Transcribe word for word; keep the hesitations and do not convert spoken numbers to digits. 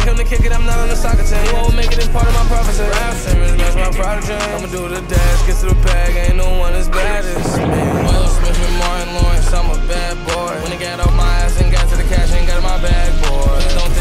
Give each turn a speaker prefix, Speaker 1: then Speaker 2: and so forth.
Speaker 1: came to kick it, I'm not on the soccer team. You won't make it in part of my prophecy. Rap famous, that's my prodigy. I'ma do the dash, get to the bag, ain't no one as bad as me. Will Smith and Martin Lawrence, I'm a bad boy. When he got off my ass and got to the cash, ain't got in my bag, boy. Don't